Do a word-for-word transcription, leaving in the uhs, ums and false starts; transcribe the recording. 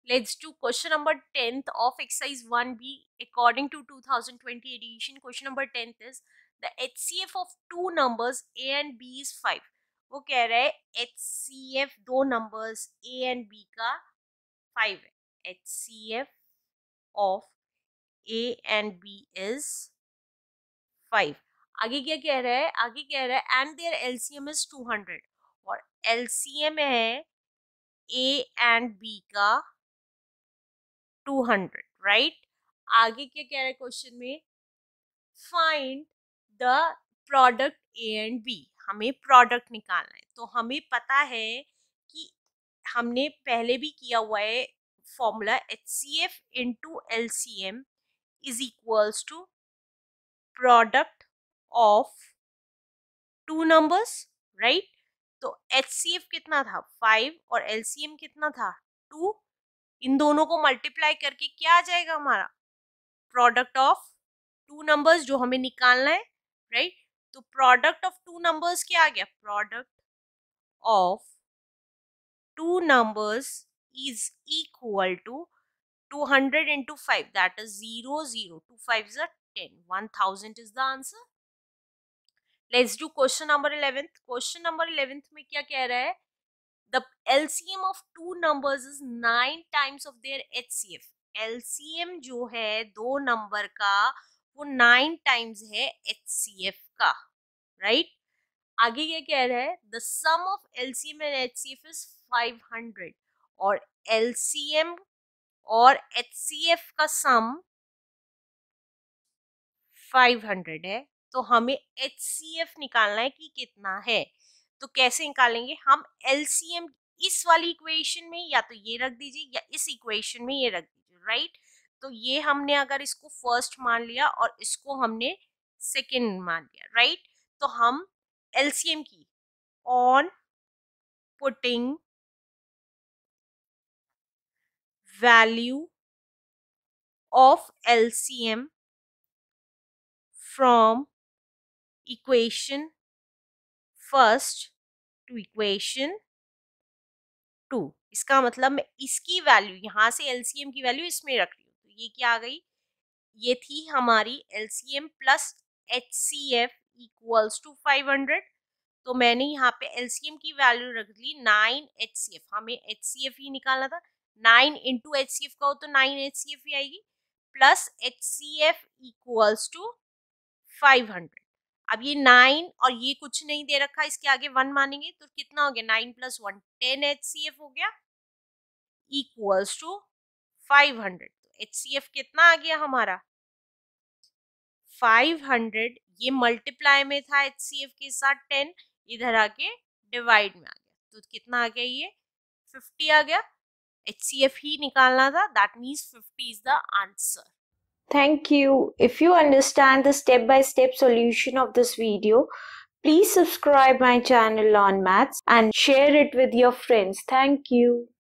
Let's do question number tenth of exercise one B according to two thousand twenty edition. Question number tenth is the H C F of two numbers A and B is five. वो कह रहा है H C F दो numbers A and B का five है. H C F of A and B is five. आगे क्या कह रहा है? आगे कह रहा है and their L C M is two hundred और L C M है A and B का two hundred, right? आगे क्या कह रहा है क्वेश्चन में? Find the product A and B. हमें प्रोडक्ट निकालना है. तो हमें पता है कि हमने पहले भी किया हुआ है formula H C F into L C M is equals to product of two numbers, right? तो एच सी एफ कितना था? फाइव और एल सी एम कितना था? टू. इन दोनों को मल्टीप्लाई करके क्या आ जाएगा हमारा? प्रोडक्ट ऑफ टू नंबर्स जो हमें निकालना है, राइट? तो प्रोडक्ट ऑफ टू नंबर्स क्या आ गया? Product of two numbers is equal to two hundred into five, that is zero zero. two fives are ten. one thousand is the answer. Let's do question number eleventh. Question number eleventh में क्या कह रहा है? The L C M of two numbers is nine times of their H C F. L C M जो है दो number का वो nine times है H C F का, right? आगे क्या कह रहा है? The sum of L C M and H C F is five hundred और L C M और H C F का सम five hundred है. तो हमें H C F निकालना है कि कितना है. तो कैसे निकालेंगे हम? L C M इस वाली इक्वेशन में या तो ये रख दीजिए या इस इक्वेशन में ये रख दीजिए, राइट? तो ये हमने अगर इसको फर्स्ट मान लिया और इसको हमने सेकंड मान लिया, राइट? तो हम L C M की on putting value of L C M from equation first to equation two. इसका मतलब मैं इसकी वैल्यू यहाँ से एलसीएम की वैल्यू इसमें रख रही हूँ. तो ये क्या आ गई? ये थी हमारी LCM plus HCF equals to five hundred. तो मैंने यहाँ पे एलसीएम की वैल्यू रख ली नाइन एचसीएफ. हमें एचसीएफ ही निकालना था. नाइन इंटू एचसीएफ का हो तो नाइन एचसीएफ ही आएगी plus HCF equals to five hundred. अब ये नाइन और ये कुछ नहीं दे रखा, इसके आगे वन मानेंगे तो कितना हो गया? Nine plus one ten H C F हो गया इक्वल्स टू फाइव हंड्रेड. तो एच सी एफ कितना आ गया हमारा? Five hundred. ये मल्टीप्लाई में था एच सी एफ के साथ टेन, इधर आके डिवाइड में आ गया. तो कितना आ गया? ये फिफ्टी आ गया. एच सी एफ ही निकालना था. That means fifty is the answer. Thank you. If you understand the step-by-step solution of this video, please subscribe my channel on Maths and share it with your friends. Thank you.